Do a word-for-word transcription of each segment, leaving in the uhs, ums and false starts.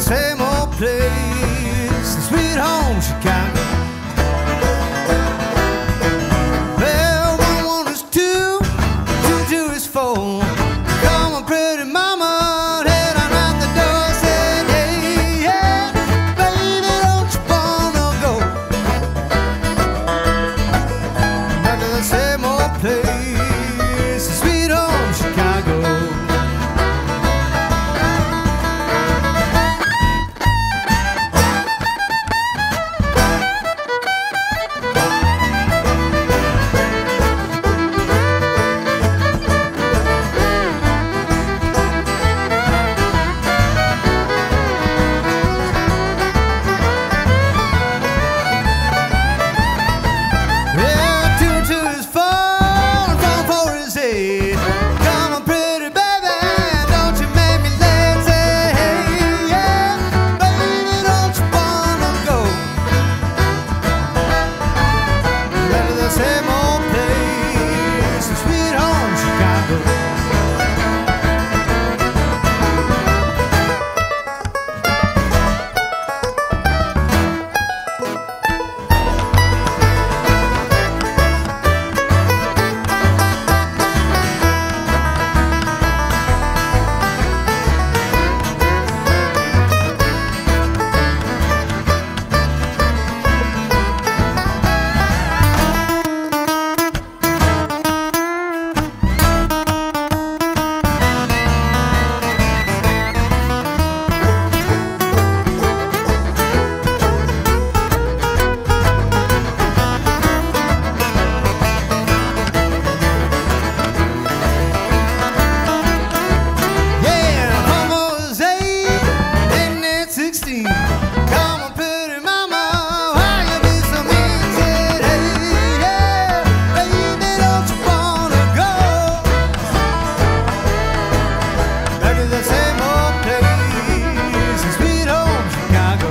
same old place, sweet home Chicago. Well, one one is two, two two is four. Come on, pretty mama, head on out the door, said, hey, yeah, baby, don't you wanna go back to the same old place, sweet home Chicago. Same old place, sweet home Chicago. Come on, pretty mama, why you be so mean? Said, hey, yeah, baby, don't you wanna go back to the same old place, sweet home Chicago.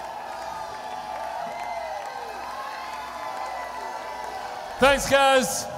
Thanks, guys.